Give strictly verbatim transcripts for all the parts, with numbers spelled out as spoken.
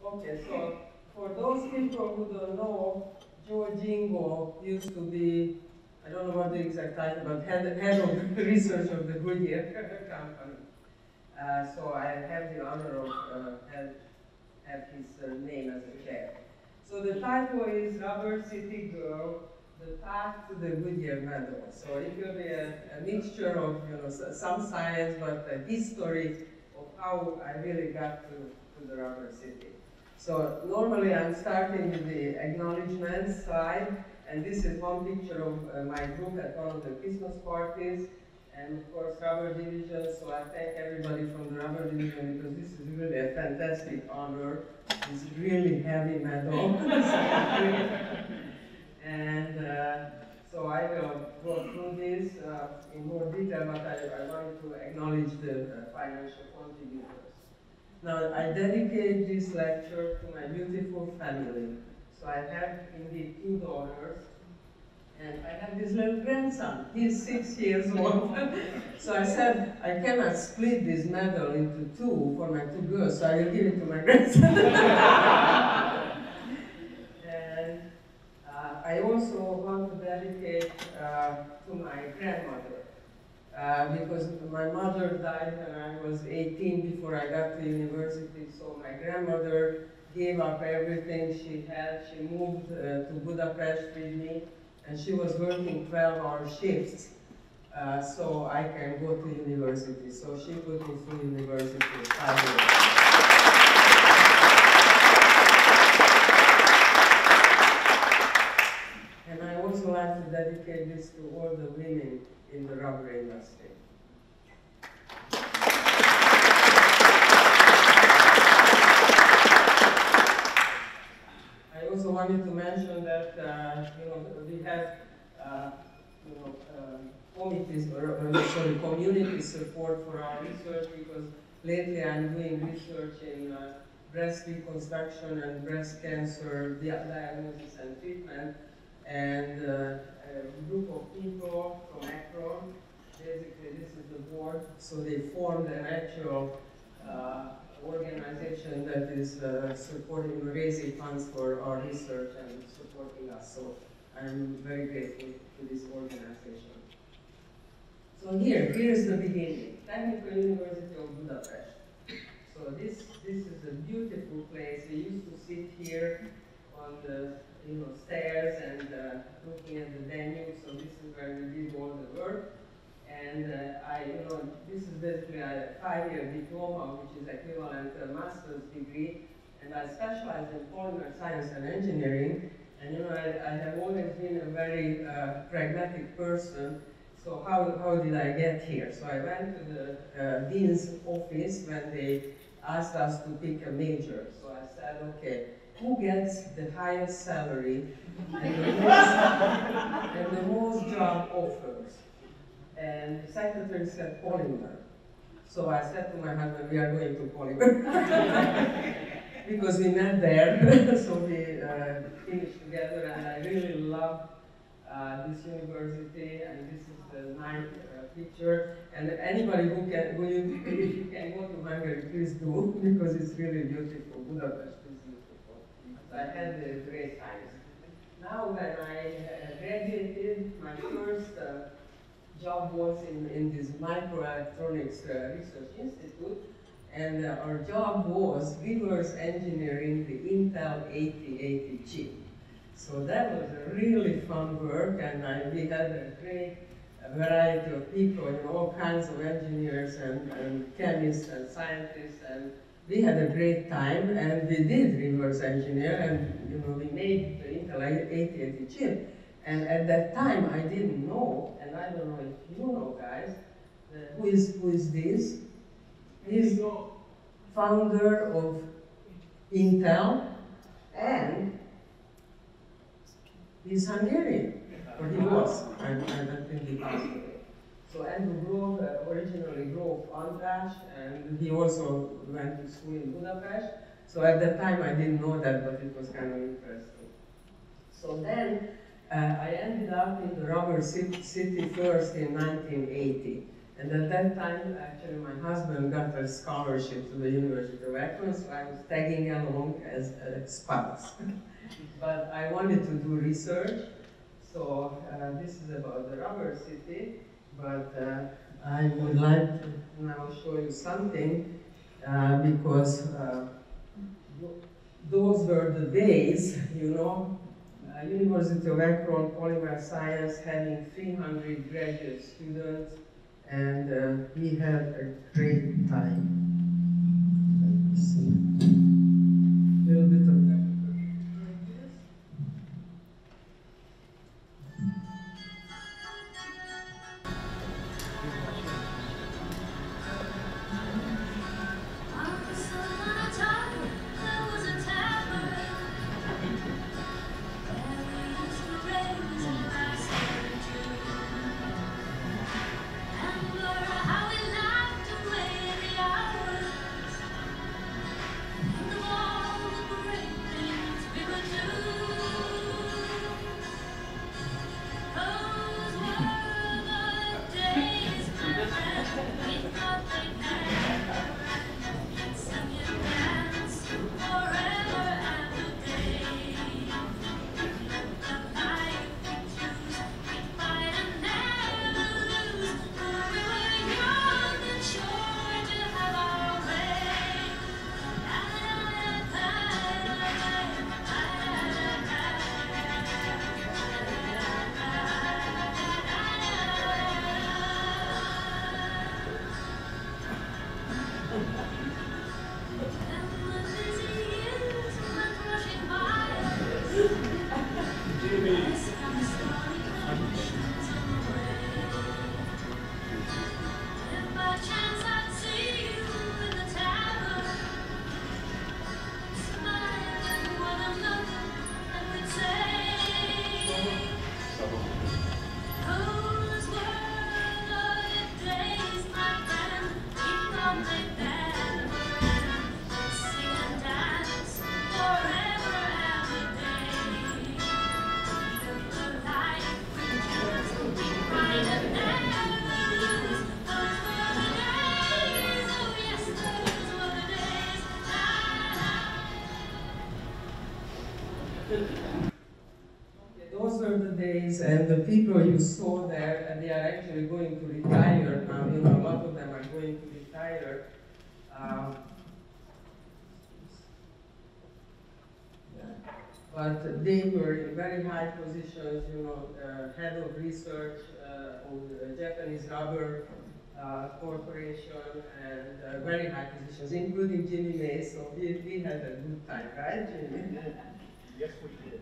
Okay, so for those people who don't know, Joe Jingo used to be, I don't know what the exact title, but head, head of research of the Goodyear company. Uh, so I have the honor of uh, have, have his uh, name as a chair. So the title is Rubber City Girl, the path to the Goodyear Medal. So it will be a, a mixture of you know some science, but a history of how I really got to, to the Rubber City. So normally I'm starting with the acknowledgement slide, and this is one picture of uh, my group at one of the Christmas parties, and of course Rubber Division. So I thank everybody from the Rubber Division because this is really a fantastic honor. It's really heavy medal. And uh, so I will go through this uh, in more detail, but I, I wanted to acknowledge the uh, financial contributors. Now, I dedicate this lecture to my beautiful family. So I have indeed two daughters, and I have this little grandson. He's six years old. So I said, I cannot split this medal into two for my two girls, so I will give it to my grandson. And uh, I also want to dedicate uh, to my grandmother. Uh, because my mother died when I was eighteen before I got to university, so my grandmother gave up everything she had. She moved uh, to Budapest with me, and she was working twelve hour shifts uh, so I can go to university. So she put me through university five years. And I also like to dedicate this to all the women in the rubber industry. I also wanted to mention that uh, you know we have uh, you know uh, committees or, or sorry community support for our research, because lately I'm doing research in uh, breast reconstruction and breast cancer diagnosis and treatment, and uh, a group of people from Akron. Basically, this is the board. So they formed an actual uh, organization that is uh, supporting, raising funds for our research and supporting us. So I'm very grateful to this organization. So here, here's the beginning. Technical University of Budapest. So this this is a beautiful place. We used to sit here on the you know stairs and uh, looking at the Danube. So this is where we did all the work. And uh, I, you know, this is basically a five-year diploma, which is equivalent to a master's degree. And I specialize in polymer science and engineering. And you know, I, I have always been a very uh, pragmatic person. So how, how did I get here? So I went to the uh, dean's office when they asked us to pick a major. So I said, okay, who gets the highest salary and the most, and the most job offers? And the secretary said polymer. So I said to my husband, we are going to polymer. Because we met there, so we uh, finished together, and I really love uh, this university, and this is the ninth uh, picture. And anybody who can, who you, if you can go to Hungary, please do, because it's really beautiful. Budapest is beautiful. So I had a great time. Now when I uh, graduated, my first uh, job was in, in this microelectronics uh, research institute, and uh, our job was reverse engineering the Intel eighty eighty chip. So that was a really fun work, and I, we had a great variety of people, you know, all kinds of engineers and, and chemists and scientists, and we had a great time, and we did reverse engineer, and you know, we made the Intel eighty eighty chip. And at that time, I didn't know, and I don't know if you know, guys, uh, who is who is this? He's the founder of Intel, and he's Hungarian, or he was. I, I don't think he passed away. So Andrew Grove, uh, originally Grove András, and he also went to school in Budapest. So at that time, I didn't know that, but it was kind of interesting. So then, Uh, I ended up in the Rubber City first in nineteen eighty. And at that time, actually, my husband got a scholarship to the University of Akron, so I was tagging along as a spouse. But I wanted to do research, so uh, this is about the rubber city, but uh, I would like to now show you something, uh, because uh, those were the days, you know, uh, University of Akron, Polymer Science, having three hundred graduate students, and uh, we had a great time. Let me see. A little bit of that. Those were the days, and the people you saw there, and they are actually going to retire now. You know, a lot of them are going to retire. Um, yeah. But they were in very high positions, you know, uh, head of research uh, of the Japanese Rubber uh, Corporation, and uh, very high positions, including Jimmy May. So we, we had a good time, right, Jimmy? Yes, we did.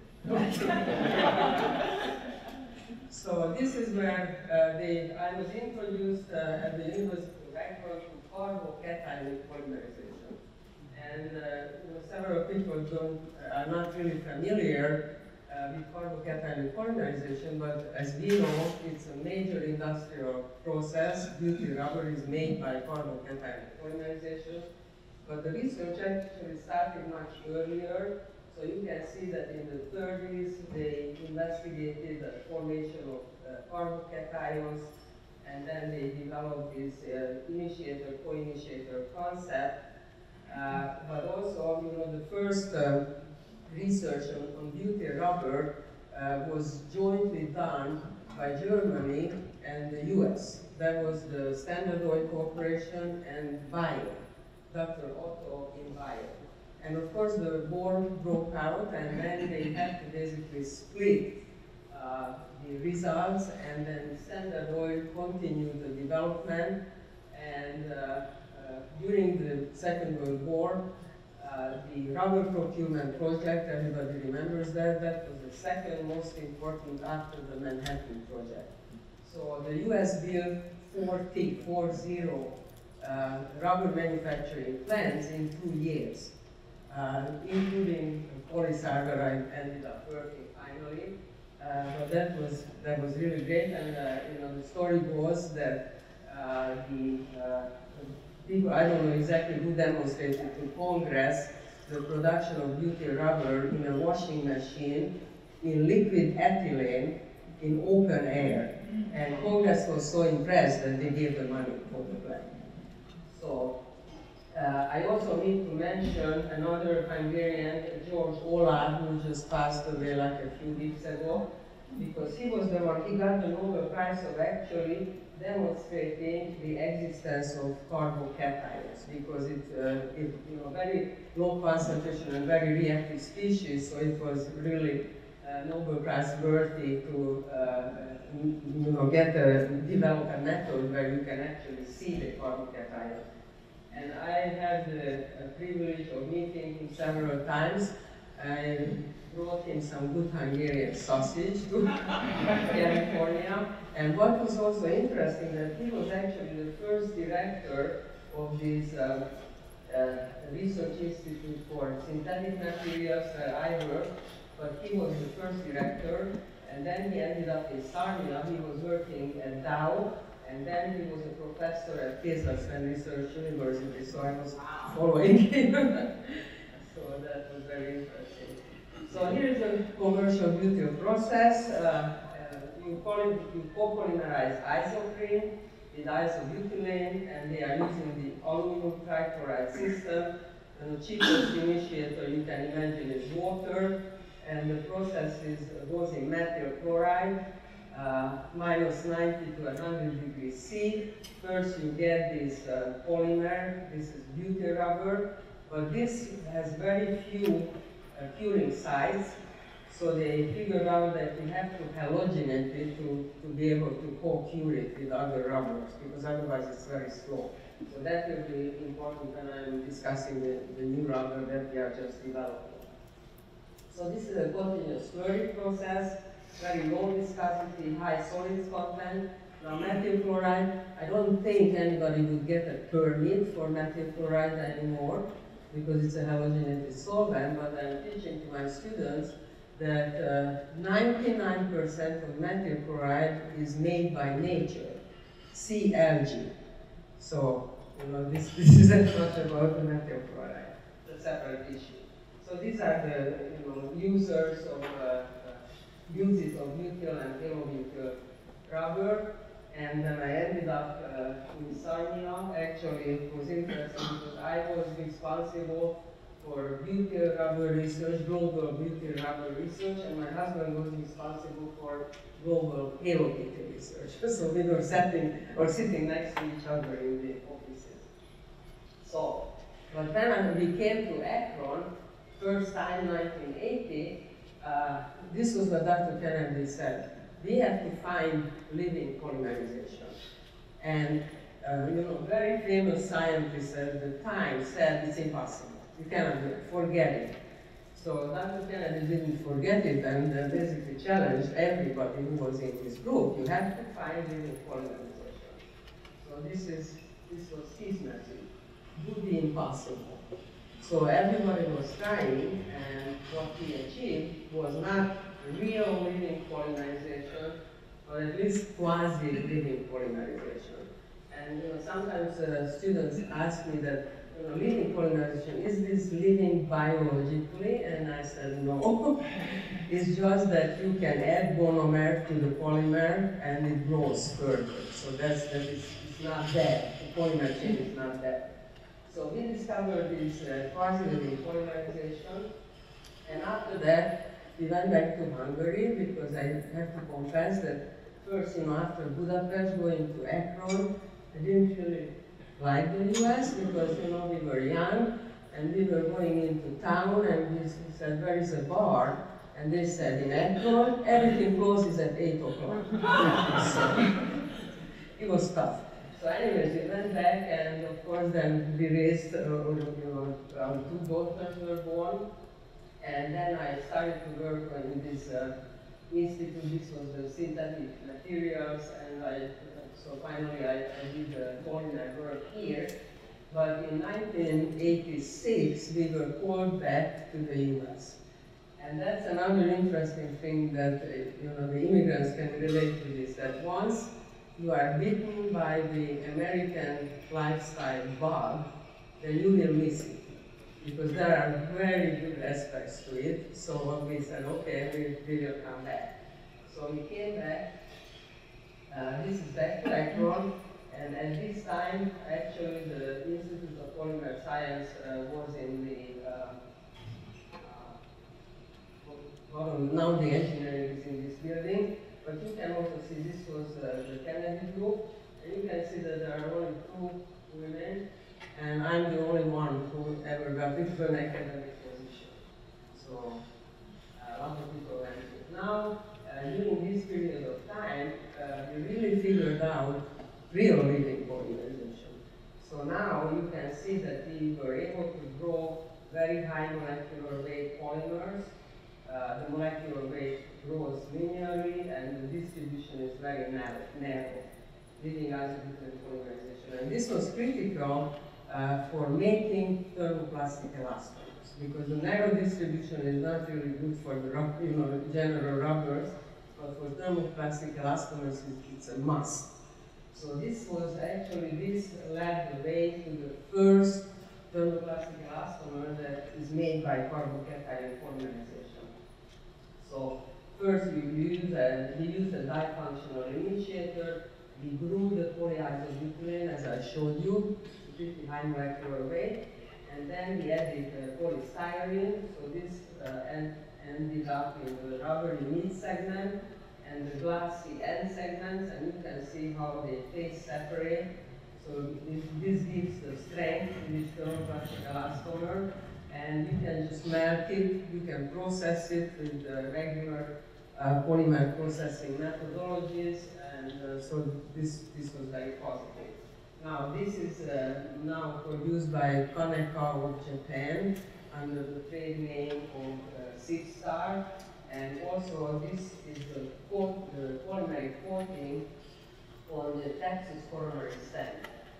So this is where uh, they, I was introduced uh, at the University of Akron to carbocation polymerization. And uh, you know, several people don't, are not really familiar uh, with carbocation polymerization, but as we know, it's a major industrial process. Beauty rubber is made by carbocation polymerization. But the research actually started much earlier. So you can see that in the thirties, they investigated the formation of uh, carbocations, and then they developed this uh, initiator, co-initiator concept. Uh, but also, you know, the first uh, research on, on beauty rubber uh, was jointly done by Germany and the U S. That was the Standard Oil Corporation and Bayer, Doctor Otto in Bayer. And of course, the war broke out, and then they had to basically split uh, the results, and then Standard Oil continued the development. And uh, uh, during the Second World War, uh, the rubber procurement project, everybody remembers that, that was the second most important after the Manhattan Project. So the U S built forty, four zero, uh, rubber manufacturing plants in two years. Uh, including polysaccharide ended up working finally. Uh, but that was that was really great, and uh, you know, the story goes that uh, the uh, people, I don't know exactly who demonstrated to Congress the production of beauty rubber in a washing machine in liquid ethylene in open air. And Congress was so impressed that they gave the money for the plan. So uh, I also need to mention another Hungarian, George Olah, who just passed away like a few weeks ago, because he was the one, he got the Nobel Prize of actually demonstrating the existence of carbocations, because it, uh, it, you know, very low concentration and very reactive species, so it was really uh, Nobel Prize worthy to uh, you know, get a, develop a method where you can actually see the carbocation. And I had the uh, privilege of meeting him several times. I brought him some good Hungarian sausage to California. And what was also interesting that he was actually the first director of this um, uh, research institute for synthetic materials that I worked, but he was the first director, and then he ended up in Sarnia. He was working at Dow, and then he was a professor at Kézműszer Research University, so I was following him. So that was very interesting. So here is a commercial butyl process. Uh, uh, you, poly you copolymerize isoprene with isobutylene, and they are using the aluminum trichloride system. And the cheapest initiator you can imagine is water, and the process is, goes in methyl chloride, uh, minus ninety to one hundred degrees C. First you get this uh, polymer, this is butyl rubber, but this has very few uh, curing sites, so they figured out that you have to halogenate it to, to be able to co-cure it with other rubbers, because otherwise it's very slow. So that will be important when I'm discussing the, the new rubber that we are just developing. So this is a continuous slurry process, very low viscosity, high solids content. Now methyl chloride, I don't think anybody would get a permit for methyl chloride anymore because it's a halogenated solvent, but I'm teaching to my students that ninety-nine percent uh, of methyl chloride is made by nature, see algae. So, you know, this, this isn't much about the methyl chloride, it's a separate issue. So these are the you know, users of uh, uh, uses of butyl and halobutyl rubber, and then I ended up uh, in Sarnia. Actually, it was interesting because I was responsible for butyl rubber research, global butyl rubber research, and my husband was responsible for global halobutyl research. So we were sitting or sitting next to each other in the offices. So, but when we came to Akron, first time nineteen eighty, uh, this was what Doctor Kennedy said. We have to find living polymerization. And uh, you know, very famous scientists at the time said it's impossible. You cannot do it, forget it. So Doctor Kennedy didn't forget it and uh, basically challenged everybody who was in his group. You have to find living polymerization. So this is this was his message. Do the impossible. So everybody was trying, and what he achieved was not real living polymerization, but at least quasi-living polymerization. And you know, sometimes uh, students ask me that, you know, living polymerization, is this living biologically? And I said, no. It's just that you can add monomer to the polymer and it grows further. So that's, that is, it's not dead. The polymer chain is not dead. So we discovered this uh, quasi-living polymerization, and after that, we went back to Hungary because I have to confess that first, you know, after Budapest, going to Akron, I didn't really like the U S because, you know, we were young and we were going into town and we said, where is a bar? And they said, in Akron, everything closes at eight o'clock. So it was tough. So anyways, we went back and of course then we raised, uh, you know, our two daughters were born. And then I started to work in this uh, institute. This was the synthetic materials, and I, so finally I, I did the polymer work here. But in nineteen eighty-six, we were called back to the U S. And that's another interesting thing that uh, you know, the immigrants can relate to this, that once you are bitten by the American lifestyle bug, then you will miss it. Because there are very good aspects to it, so we said, okay, we, we will come back. So he came back. Uh, this is back to Akron, and at this time, actually, the Institute of Polymer Science uh, was in the uh, well, now the engineering is in this building, but you can also see this was uh, the Kennedy group, and you can see that there are only two women, and I'm the only one who ever got into an academic position. So uh, a lot of people went to it. Now, uh, during this period of time, uh, we really figured out real living polymerization. So now you can see that we were able to grow very high molecular weight polymers. Uh, the molecular weight grows linearly, and the distribution is very narrow, narrow leading us to different polymerization. And this was critical uh, for making thermoplastic elastomers, because the narrow distribution is not really good for the rub, you know, general rubbers, but for thermoplastic elastomers, it's a must. So this was actually, this led the way to the first thermoplastic elastomer that is made by carbocation polymerization. So first we used a, we used a difunctional initiator. We grew the polyisobutylene, as I showed you, to pretty high molecular weight, and then we added uh, polystyrene. So this uh, end, ended up in the rubbery mid segment and the glassy end segments, and you can see how they phase separate. So this, this gives the strength to this thermoplastic elastomer. And you can just melt it, you can process it with uh, regular uh, polymer processing methodologies, and uh, so this, this was very positive. Now, this is uh, now produced by Kaneka of Japan under the trade name of uh, SIPSTAR, and also this is the, coat, the polymeric coating on the Texas coronary stent.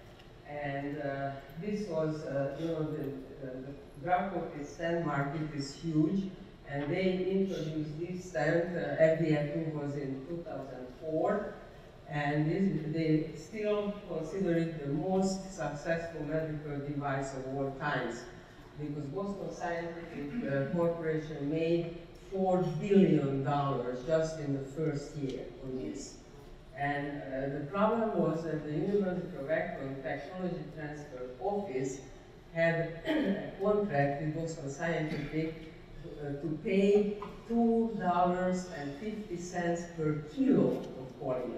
And uh, this was, uh, you know, the, the, the drug-coated stent market is huge, and they introduced this stent, uh, F D A approval was in two thousand four, and this, they still consider it the most successful medical device of all times, because Boston Scientific uh, Corporation made four billion dollars just in the first year on this. And uh, the problem was that the University of Akron Technology Transfer Office had a contract with Boston Scientific uh, to pay two dollars and fifty cents per kilo of polymer.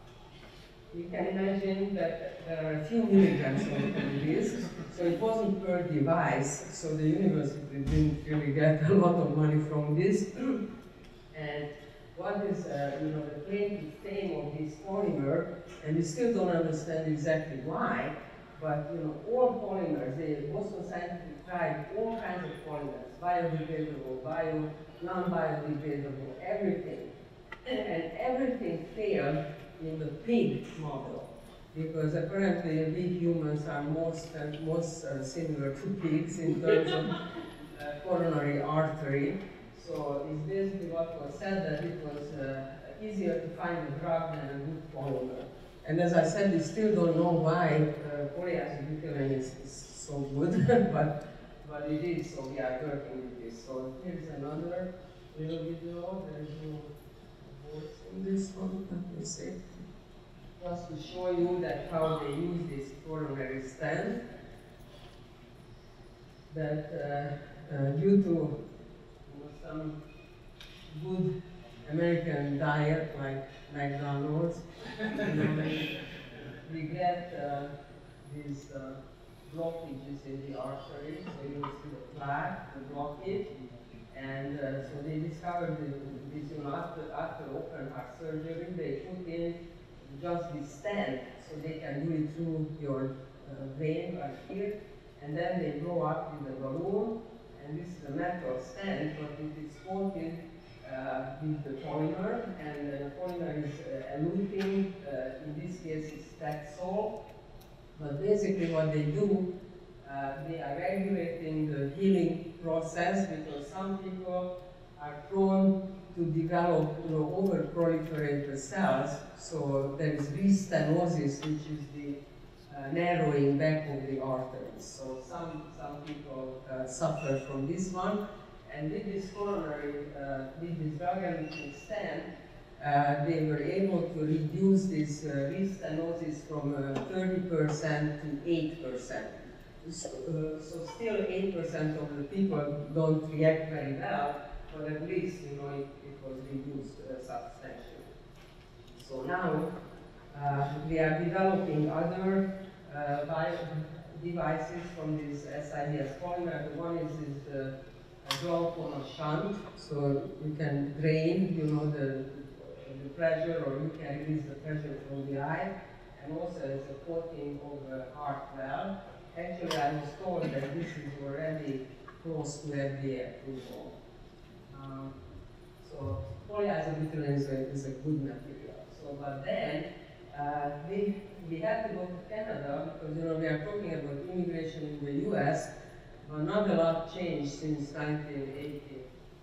You can imagine that there are a few milligrams of this, so it wasn't per device, so the university didn't really get a lot of money from this. And what is, uh, you know, the claim to fame of this polymer, and we still don't understand exactly why, but, you know, all polymers, the Boston Scientific tried all kinds of polymers, biodegradable, bio, non-biodegradable, everything. And everything failed in the pig model, because apparently we humans are most, uh, most uh, similar to pigs in terms of uh, coronary artery. So it's basically what was said, that it was uh, easier to find a drug than a good polymer. And as I said, we still don't know why uh, polyisobutylene is, is so good, but, but it is, so we are working with this. So here's another little video. There's no voice in this one, let me see. Just to show you that how they use this coronary stent, that uh, uh, due to some good American diet like McDonald's, you know, we get uh, these uh, blockages in the artery. So you see the plaque, the blockage, and uh, so they discovered this, you know, after, after open heart surgery, they put in just this stent, so they can do it through your uh, vein right here, and then they blow up with a balloon. And this is a metal stent, but it is coated uh, with the polymer, and the polymer is uh, eluting, uh, in this case it's Taxol. But basically what they do, uh, they are regulating the healing process, because some people are prone to develop, you know, over-proliferate the cells, so there is restenosis, which is the Uh, narrowing back of the arteries. So some, some people uh, suffer from this one. And with this coronary, uh, with this drug-eluting stent, uh, they were able to reduce this uh, risk stenosis from uh, thirty percent to eight percent. So, uh, so still eight percent of the people don't react very well, but at least, you know, it, it was reduced uh, substantially. So now uh, we are developing other uh, bio devices from this S I D S polymer. The one is this uh, glaucoma shunt, so you can drain, you know, the, the pressure, or you can release the pressure from the eye, and also it's a coating of the heart valve. Actually, I was told that this is already close to F D A approval. Um, so polyisobutylene is a, is a good material. So, but then uh, we we had to go to Canada because, you know, we are talking about immigration in the U S, but not a lot changed since nineteen eighty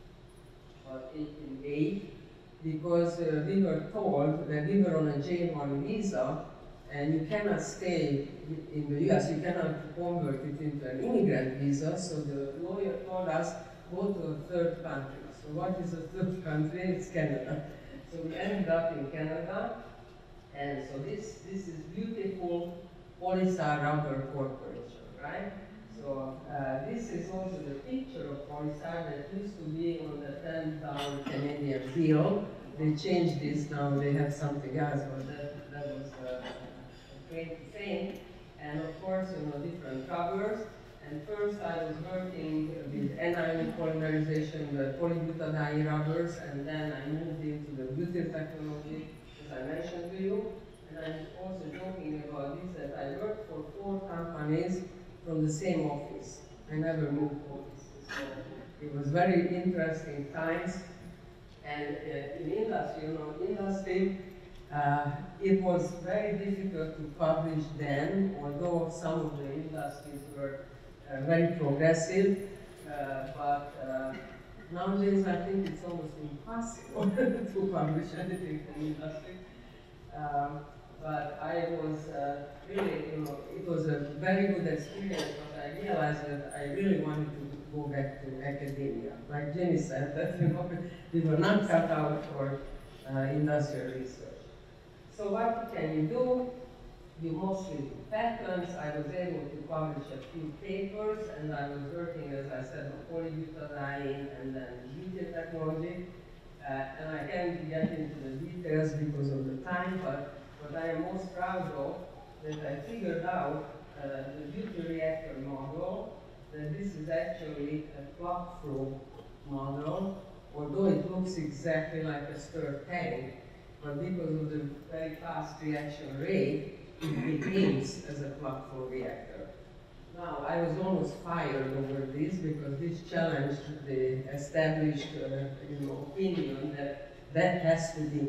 or eighteen oh eight, because uh, we were told that we were on a J one visa, and you cannot stay in the U S, you cannot convert it into an immigrant visa, so the lawyer told us, go to a third country. So what is a third country? It's Canada. So we ended up in Canada, and so this, this is beautiful Polysar Rubber Corporation, right? So uh, this is also the picture of Polysar that used to be on the ten dollar Canadian bill. They changed this, now they have something else, but that, that was uh, a great thing. And of course, you know, different covers. And first I was working with anion polymerization, the polybutadiene rubbers, and then I moved into the butyl technology, as I mentioned to you. And I'm also joking about this, that I worked for four companies from the same office. I never moved offices. So it was very interesting times. And uh, in industry, you know, industry, uh, it was very difficult to publish then, although some of the industries were uh, very progressive, uh, but uh, nowadays I think it's almost impossible to publish anything in industry. Um, but I was uh, really, you know, it was a very good experience, but I realized that I really wanted to go back to academia. Like Jenny said, that, you know, we were not cut out for uh, industrial research. So what can you do? You mostly do patents. I was able to publish a few papers, and I was working, as I said, on polybutadiene and then butyl technology. Uh, and I can't get into the details because of the time, but what I am most proud of that I figured out uh, the butyl reactor model, that this is actually a plug flow model, although it looks exactly like a stirred tank, but because of the very fast reaction rate, it behaves as a plug flow reactor. Now, I was almost fired over this because this challenged the established uh, you know, opinion that that has to be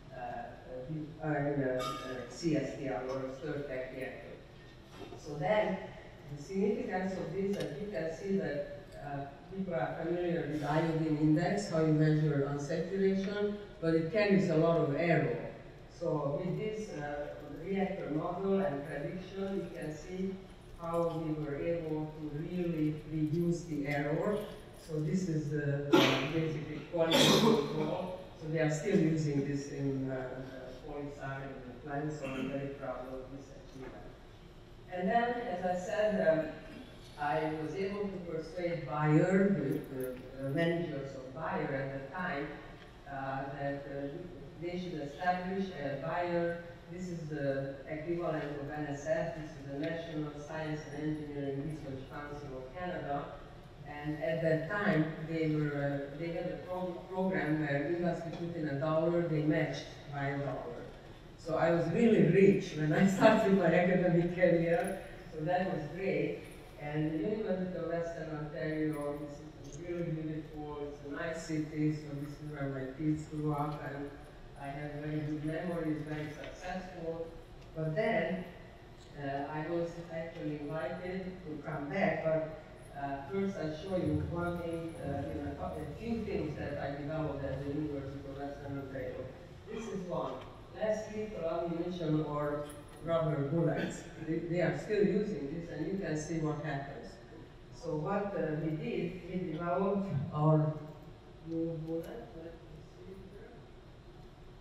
uh, a, a, a C S T R or a stirred tank reactor. So then, the significance of this, as you can see that uh, people are familiar with iodine index, how you measure unsaturation, but it carries a lot of error. So with this uh, reactor model and prediction, you can see how we were able to really reduce the error. So this is uh, basically quality control. So they are still using this in uh, Polysar in the plant, so I'm very proud of this achievement. And then, as I said, um, I was able to persuade Bayer, the, the managers of Bayer at the time, uh, that uh, they should establish a Bayer. This is the equivalent of N S F. This is the National Science and Engineering Research Council of Canada. And at that time, they were uh, they had a pro program where industry put in a dollar, they matched by a dollar. So I was really rich when I started my academic career. So that was great. And the University of Western Ontario, this is really beautiful. It's a nice city. So this is where my kids grew up, and I have very good memories, very successful. But then uh, I was actually invited to come back. But uh, first I'll show you one thing, uh, you know, a few things that I developed at the University of Western Ontario. This is one. Less lethal ammunition or rubber bullets. They, they are still using this, and you can see what happens. So what uh, we did, we developed our new bullet.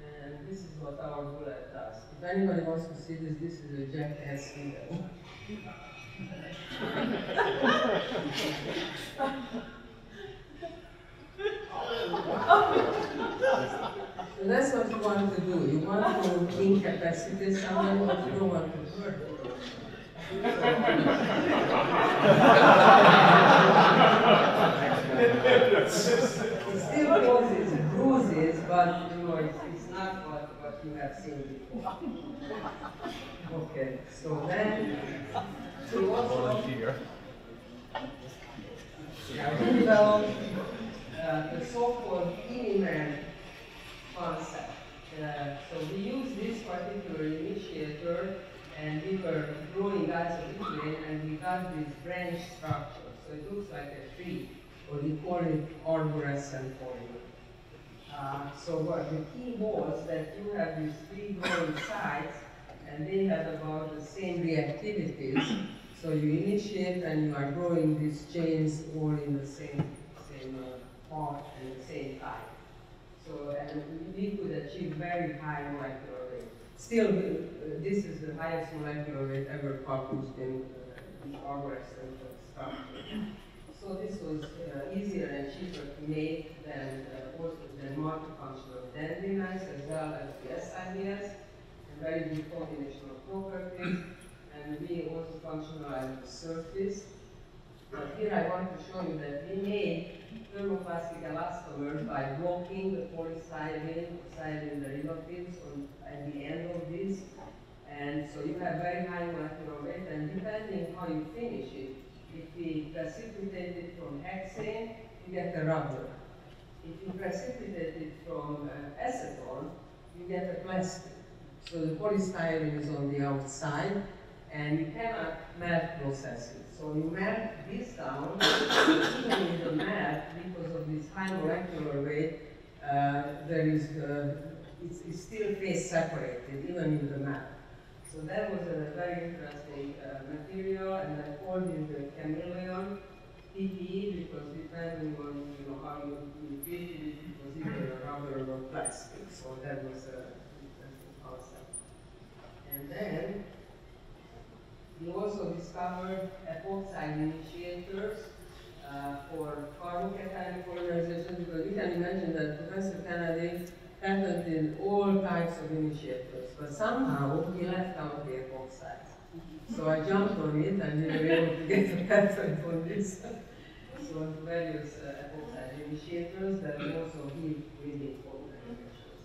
And this is what our bullet does. If anybody wants to see this, this is a jackass video. So that's what you want to do. You want to incapacitate someone, but you don't want to hurt them. It still causes bruises, but you know, it's, it's not what, what you have seen before. Okay, so then we also yeah, we developed uh, the so-called Iniman concept. Uh, so we use this particular initiator, and we were growing isobutylene, and we got this branch structure. So it looks like a tree, or we call it arborescent polymer. Uh, so what the key was that you have these three growing sites, and they have about the same reactivities. So you initiate and you are growing these chains all in the same, same uh, part and the same time. So, and we could achieve very high molecular weight. Still, uh, this is the highest molecular weight ever published in uh, arborescent structure. So this was uh, easier and cheaper to make than uh, also than multifunctional dendrinites as well as the S I B S, and very good combinational properties. And we also functionalize the surface. But here I want to show you that we made thermoplastic elastomers by blocking the polystyrene, styrene derivatives on, at the end of this. And so you have very high molecular weight, and depending how you finish it, if we precipitate it from hexane, you get a rubber. If you precipitate it from uh, acetone, you get a plastic. So the polystyrene is on the outside, and you cannot melt process it. So you melt this down, even in the melt, because of this high molecular weight, uh, there is, uh, it's, it's still phase separated, even in the melt. So that was a very interesting uh, material, and I called it the chameleon P P E because depending on you know, how you, you treated it, it was either rubber or plastic. So that was a interesting concept. And then we also discovered epoxide initiators uh, for carbocation polymerization, because you can imagine that Professor Kennedy patented all types of initiators, but somehow he left out the epoxides. So I jumped on it, and we were able to get a patent on this. So various uh, epoxide initiators that also give really important measures.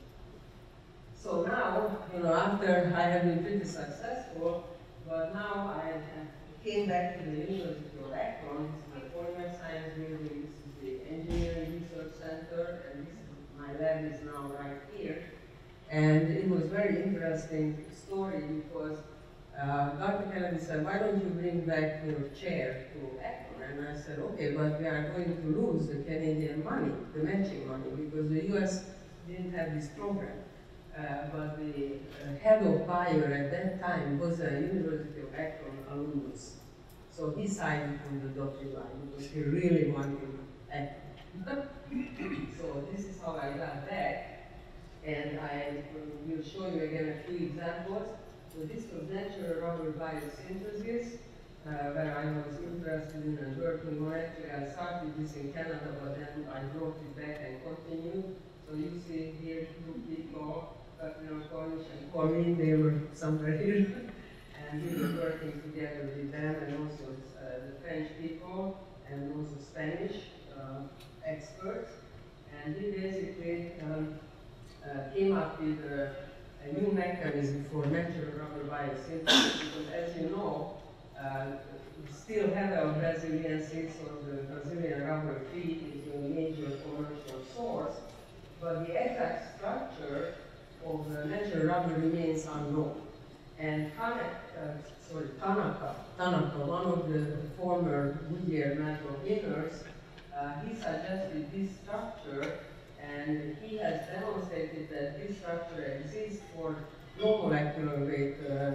So now, you know, after I have been pretty successful, but now I uh, came back to the University of Akron. This is the Polymer Science Building, this is the Engineering Research Center, and this is, my lab is now right here. And it was a very interesting story because uh, Doctor Kennedy said, why don't you bring back your chair to Akron? And I said, okay, but we are going to lose the Canadian money, the matching money, because the U S didn't have this program. Uh, but the uh, head of Bayer at that time was a University of Akron alumnus. So he signed on the dotted line because he really wanted Akron. So this is how I got back. And I will show you again a few examples. So this was natural rubber biosynthesis, uh, where I was interested in and working on. Actually, I started this in Canada, but then I brought it back and continued. So you see here two people, Katrina Cornish and Colleen, they were somewhere here. And we were working together with them, and also uh, the French people, and also Spanish uh, experts. And we basically um, uh, came up with a, a new mechanism for natural rubber biosynthesis, because as you know, uh, we still have our Brazilian seeds, so the Brazilian rubber tree is a major commercial source, but the exact structure of the natural rubber remains unknown. And Tanaka, uh, sorry, Tanaka, Tanaka, one of the former Goodyear medal winners, uh, he suggested this structure, and he has demonstrated that this structure exists for low molecular weight uh, uh,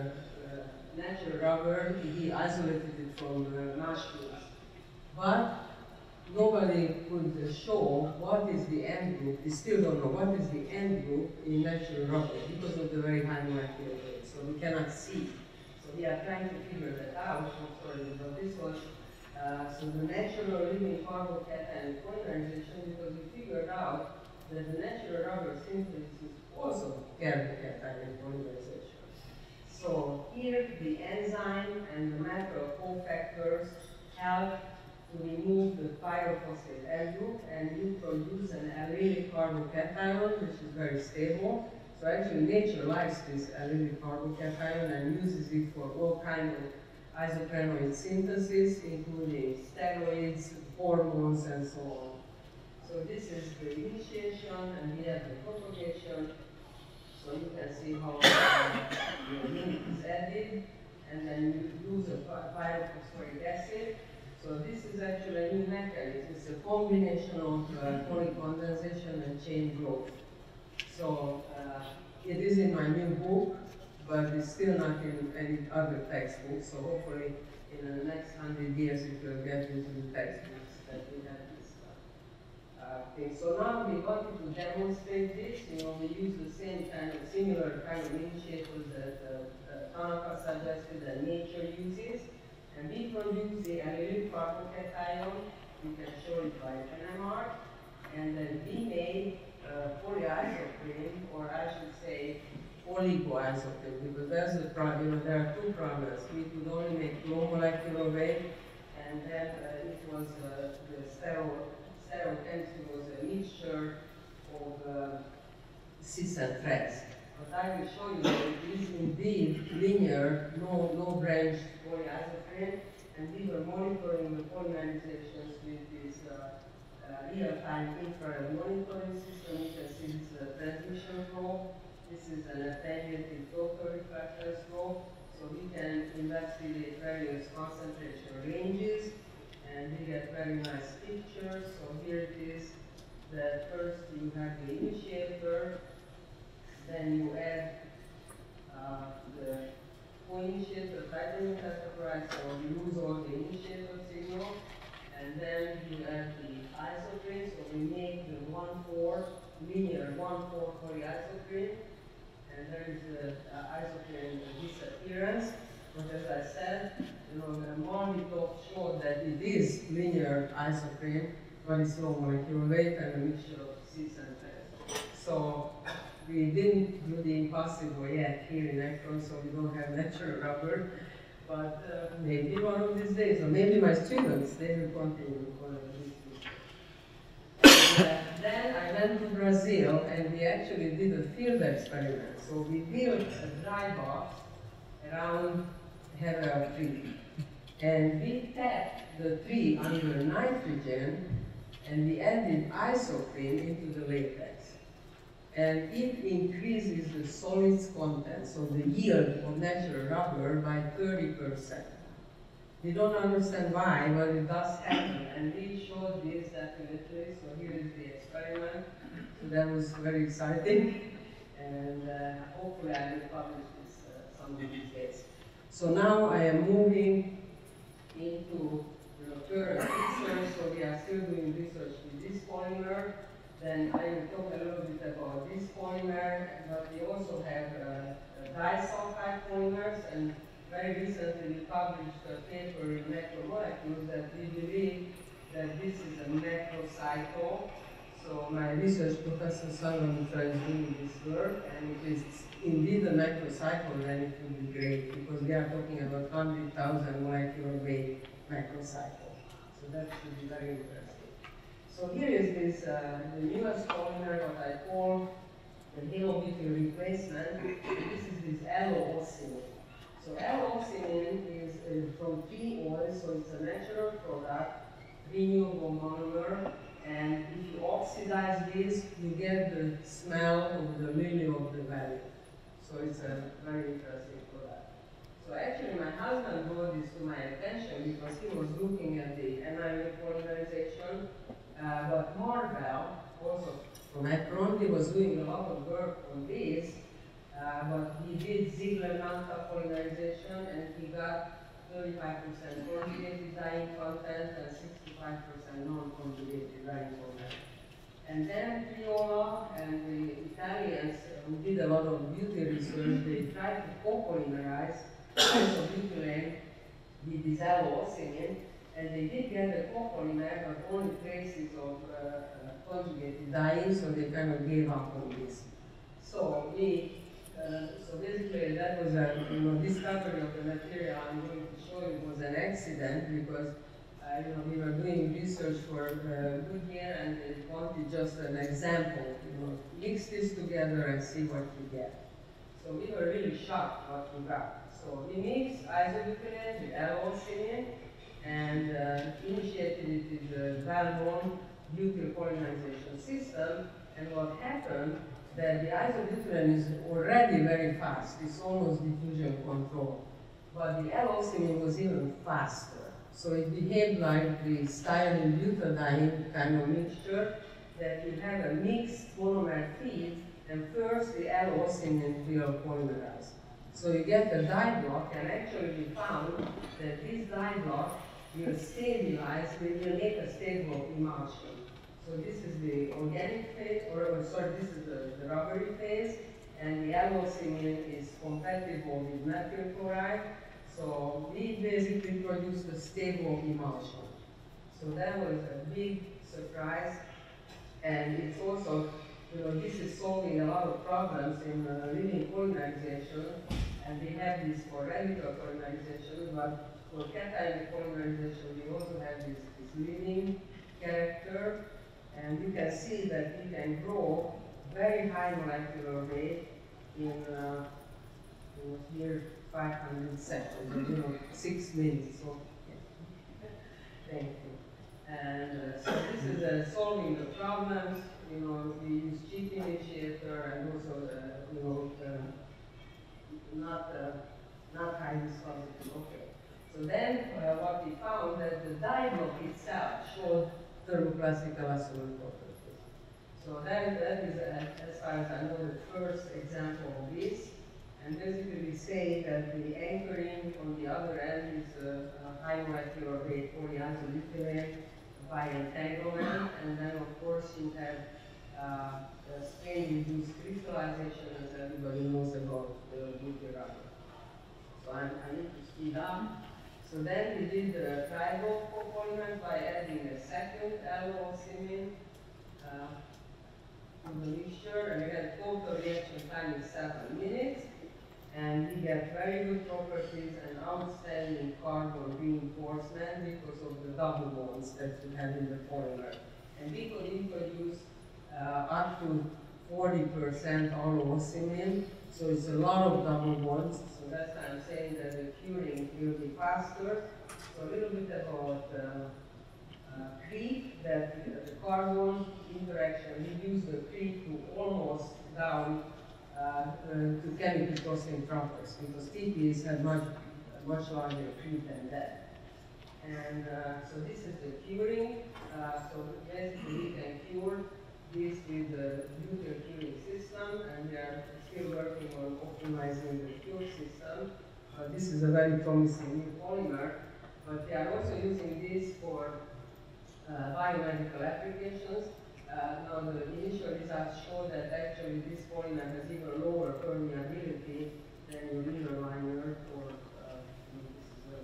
natural rubber. He isolated it from uh, mushrooms. But nobody could show what is the end group. We still don't know what is the end group in natural rubber because of the very high molecular weight. So we cannot see. So we are trying to figure that out. I'm sorry, but this was uh, so the natural living carbocation polymerization, because we figured out that the natural rubber synthesis is also carbocation polymerization. So here the enzyme and the macro cofactors help to remove the pyrophosphate L group, and you produce an allylic carbocation, which is very stable. So actually nature likes this allylic carbocation and uses it for all kinds of isoprenoid synthesis, including steroids, hormones, and so on. So this is the initiation, and we have the propagation. So you can see how uh, the unit is added, and then you use a pyrophosphoric acid. So this is actually a new mechanism. It's a combination of uh, polycondensation and chain growth. So uh, it is in my new book, but it's still not in any other textbooks. So hopefully in the next hundred years it will get into the textbooks that we have this uh, thing. So now we wanted to demonstrate this. You know, we use the same kind of similar kind of initiators that uh, uh, Tanaka suggested that nature uses. And we produce the allylic carbocation. We can show it by N M R. And then we made uh, polyisoprene, or I should say oligoisoprene, because there's a problem, you know, there are two problems. We could only make low molecular weight, and then uh, it was uh, the sterol, stereochemistry was a mixture of uh, cis and trans. But I will show you that it is indeed linear, no, no branched polyisoprene, and we were monitoring the polymerizations with this uh, uh, real-time infrared monitoring system. You can see this is a transmission probe. This is an attenuated photoreflectors probe, so we can investigate various concentration ranges, and we get very nice pictures. So here it is, that first you have the initiator, then you add uh, the co-initiator titanium tetrachloride, so you lose all the initiator signal, and then you add the isoprene, so we make the one four linear one four polyisoprene, and there is the uh, isoprene disappearance. But as I said, you know, the Marmitov showed that it is linear isoprene, but it's low molecular weight and a mixture of cis and trans. So we didn't do the impossible yet here in Akron, so we don't have natural rubber. But uh, maybe one of these days, or maybe my students, they will continue one of these days. And, uh, then I went to Brazil, and we actually did a field experiment. So we built a dry box around Havel tree, and we tapped the tree under nitrogen, and we added isoprene into the latex. And it increases the solids content, so the yield of natural rubber, by thirty percent. We don't understand why, but it does happen. And we showed this definitely, so here is the experiment. So that was very exciting. And uh, hopefully I will publish this uh, some of these days. So now I am moving into you know, current research, so we are still doing research with this polymer. Then I will talk a little bit about this polymer, but we also have uh, disulfide polymers, and very recently we published a paper in Macromolecules that we believe that this is a macrocycle. So my research professor Salvanitra is doing this work, and it is indeed a macrocycle, then it would be great, because we are talking about one hundred thousand molecular weight macrocycle. So that should be very interesting. So here is this, uh, the newest polymer, what I call the halobutyl replacement. This is this L-oximine. So L-oximine is uh, from tree oil, so it's a natural product, renewable monomer, and if you oxidize this, you get the smell of the lily of the valley. So it's a very interesting product. So actually my husband brought this to my attention because he was looking at the anionic polymerization. Uh, but Marvell, also from Akron, he was doing a lot of work on this, uh, but he did Ziegler-Natta polymerization, and he got thirty-five percent conjugated dyeing content and sixty ninety-five percent non-conjugated, very important. And then Priola and the Italians who did a lot of beauty research, they tried to co-polymerize isobutylene with this allosine, and they did get a copolymer, but only traces of uh, uh, conjugated diene, so they kind of gave up on this. So we, uh, so basically that was a you know, discovery of the material I'm going to show you was an accident because uh, you know, we were doing research for uh, Goodyear and they wanted just an example, you know, mix this together and see what you get. So we were really shocked what we got. So we mixed isobutylene with allosine and uh, initiated it with the well-known butyl polymerization system. And what happened, that the isobutylene is already very fast. It's almost diffusion control. But the allosine was even faster. So it behaved like the styrene butadiene kind of mixture, that you have a mixed monomer feed, and first the allosine will polymerize. So you get a die block, and actually we found that this die block will stabilize, will make a stable emulsion. So this is the organic phase, or, or sorry, this is the, the rubbery phase, and the allosine is compatible with mercury chloride. So we basically produced a stable emulsion. So that was a big surprise, and it's also, you know, this is solving a lot of problems in uh, living polymerization, and we have this for radical polymerization, but for cationic polymerization, we also have this, this living character, and you can see that we can grow very high molecular weight in, uh, you know, here five hundred seconds, or, you know, six minutes. So, yeah. Thank you. And uh, so this is uh, solving the problems. You know, we use cheap initiator and also, uh, you know, uh, not uh, not high viscosity. Okay. So then, uh, what we found that the die block itself showed thermoplastic elastomeric properties. So that, that is, uh, as far as I know, the first example of this. And basically we say that the anchoring on the other end is a, a high molecular weight polyisobutylene by entanglement, and then of course you have uh, strain-reduced crystallization, as everybody knows about the butyl rubber. So I'm, I need to speed up. So then we did the tribal copolymer by adding a second allosine uh, to the mixture, and again total reaction time is seven minutes. And we get very good properties and outstanding carbon reinforcement because of the double bonds that we have in the polymer. And we could introduce uh, up to forty percent allosine, so it's a lot of double bonds. So that's why I'm saying that the curing will be faster. So a little bit about uh, uh, creep, that uh, the carbon interaction, we use the creep to almost down Uh, uh, to chemical crossing properties, because T Ps have much, much larger creep than that. And uh, so this is the curing. Uh, so basically we can cure this with the butyl curing system, and we are still working on optimizing the cure system. Uh, this is a very promising new polymer, but we are also using this for uh, biomedical applications. Uh, now the initial results show that actually this polymer has even lower permeability than your linear liner, or uh, this is a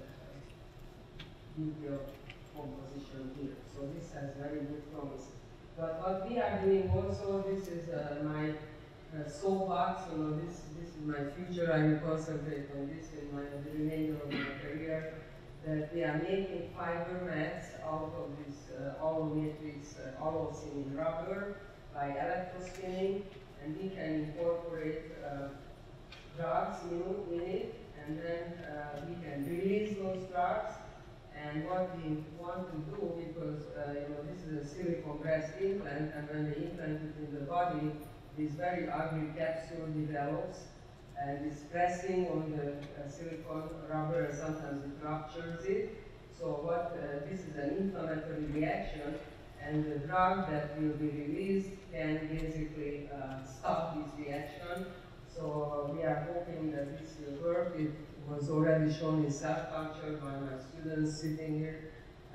butyl composition here. So this has very good promise. But what we are doing also, this is uh, my uh, soapbox, you know, this, this is my future. I will concentrate on this in my, the remainder of my career, that we are making fiber mats out of this uh, allomatrix uh, allosine rubber by electrospinning, and we can incorporate uh, drugs in, in it, and then uh, we can release those drugs. And what we want to do, because uh, you know, this is a silicone breast implant, and when they implant it in the body, this very ugly capsule develops, and it's pressing on the uh, silicone rubber, and sometimes it ruptures it. So what uh, this is an inflammatory reaction, and the drug that will be released can basically uh, stop this reaction. So we are hoping that this will work. It was already shown in cell culture by my students sitting here. Uh,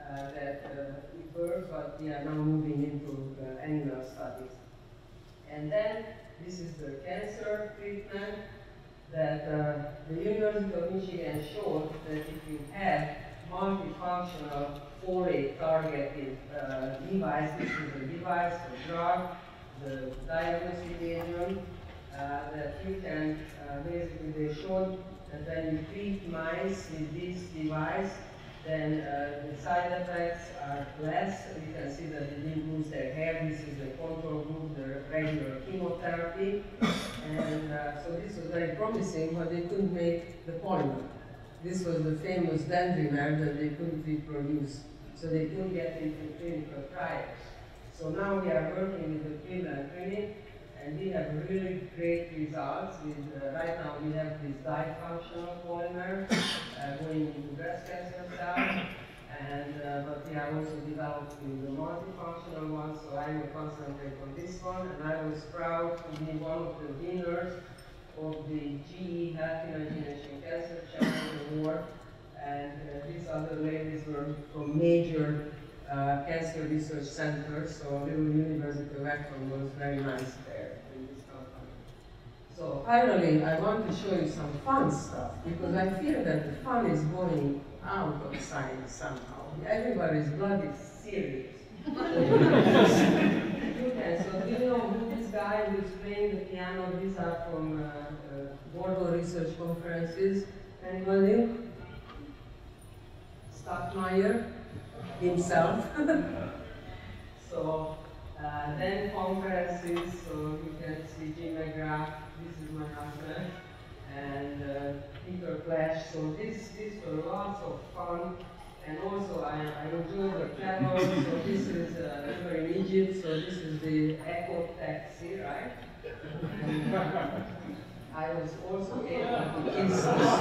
uh, that uh, it works, but we are now moving into uh, animal studies. And then this is the cancer treatment that uh, the University of Michigan showed that if you had multifunctional folate targeted uh, device, this is a device, a drug, the diagnostic agent, uh, that you can, uh, basically they showed that when you treat mice with this device, then uh, the side effects are less. You can see that they didn't lose their hair. This is the control group, the regular chemotherapy. And uh, so this was very promising, but they couldn't make the polymer. This was the famous dendrimer that they couldn't reproduce. So they couldn't get into clinical trials. So now we are working with the Cleveland Clinic, and we have really great results. With, uh, right now we have this difunctional polymer uh, going into breast cancer cells, and, uh, but we are also developing the multifunctional one, so I will concentrate on this one. And I was proud to be one of the winners of the G E Health Imagination Cancer Challenge Award, and uh, these other ladies were from major uh, cancer research centers, so Little University of Akron was very nice there in this company. So finally, I want to show you some fun stuff, because I feel that the fun is going out of science somehow. Everybody's bloody serious. You can, so do you know who this guy who is playing the piano? These are from uh, uh, Bordeaux research conferences. Anybody? Stockmeyer himself. So uh, then conferences, so you can see Jim McGrath, this is my husband, and uh, Peter Clash. So this, these were lots of fun. And also, I, I enjoy the travel. So this is uh, we were in Egypt. So this is the Echo taxi, right? And, uh, I was also able to kiss.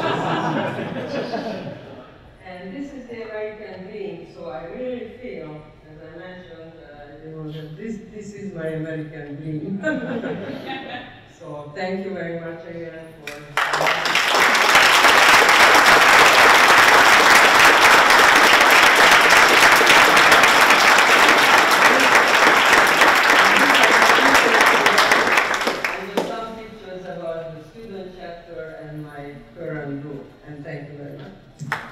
And this is the American dream. So I really feel, as I mentioned, uh, you know, that this this is my American dream. So thank you very much again for. And my current group, and thank you very much.